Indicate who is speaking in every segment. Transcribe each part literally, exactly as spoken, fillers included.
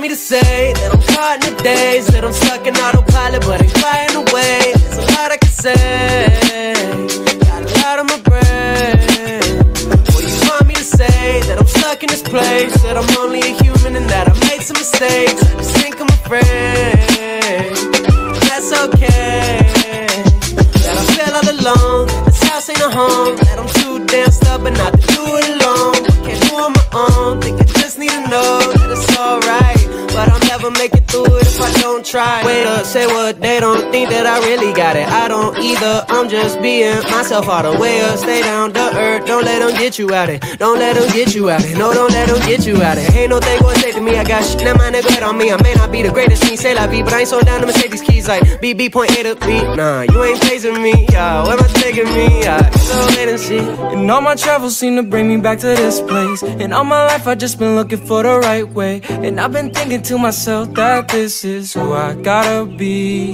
Speaker 1: me to say that I'm caught in the days, that I'm stuck in autopilot, but ain't flying away. There's a lot I can say, got a lot on my brain. Well, you want me to say that I'm stuck in this place, that I'm only a human and that I made some mistakes. I just think I'm afraid, that's okay, that I feel all alone. This house ain't a home, that I'm too damn stubborn not to do it alone. I can't do it on my own, think I just need to know that it's alright, but I'll never make it through it if I don't try. Wait up, say what, they don't think that I really got it. I don't either, I'm just being myself all the way up. Stay down to earth, don't let them get you out it. Don't let them get you out it, no, don't let them get you out it. Ain't no thing gonna say to me, I got shit that mind good on me. I may not be the greatest, me say la vie, but I ain't so down to mistake these keys like B, B point A to B. Nah, you ain't chasing me, yeah, where am I taking me, yeah, so wait and see.
Speaker 2: And all my travels seem to bring me back to this place, and all my life I just been looking for the right way. And I've been thinking to myself that this is who I gotta be.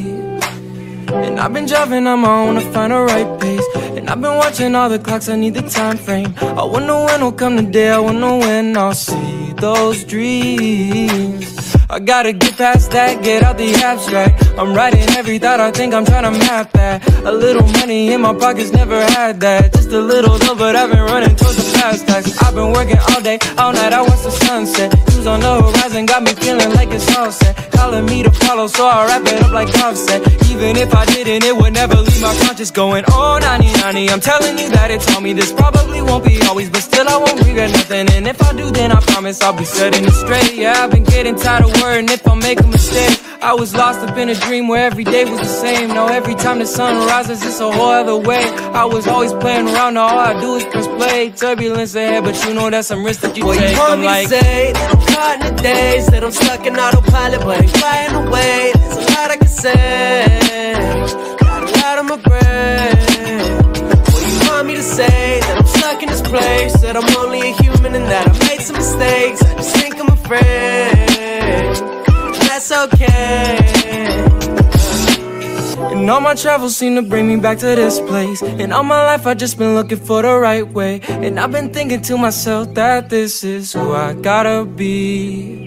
Speaker 2: And I've been driving on my own to find the right pace, and I've been watching all the clocks, I need the time frame. I wonder when will come the day, I wonder when I'll see those dreams. I gotta get past that, get out the abstract. I'm writing every thought, I think I'm trying to map that. A little money in my pockets, never had that. Just a little though, but I've been running towards the past tax. I've been working all day, all night, I watch the sunset. Views on the horizon, got me feeling like it's all set. Calling me to follow, so I wrap it up like Offset. Even if I didn't, it would never leave my conscience going, oh, ninety, ninety. I'm telling you that it taught me this probably won't be always, but still I won't regret nothing. And if I do, then I promise I'll be setting it straight. Yeah, I've been getting tired of worrying if I make a mistake. I was lost up in a dream where every day was the same. Now every time the sun rises, it's a whole other way. I was always playing around, now all I do is press play. Turbulence ahead, but you know that's some risk that you
Speaker 1: well,
Speaker 2: take.
Speaker 1: You want
Speaker 2: I'm
Speaker 1: me
Speaker 2: like,
Speaker 1: to say that I'm caught in the days, that I'm stuck in autopilot, but ain't flying away. There's a lot I can say, got a lot on my brain. Well, you want me to say that I'm stuck in this place, that I'm only a human and that I made some mistakes. I just think I'm afraid, that's okay.
Speaker 2: and all my travels seem to bring me back to this place, and all my life I just been looking for the right way. And I've been thinking to myself that this is who I gotta be.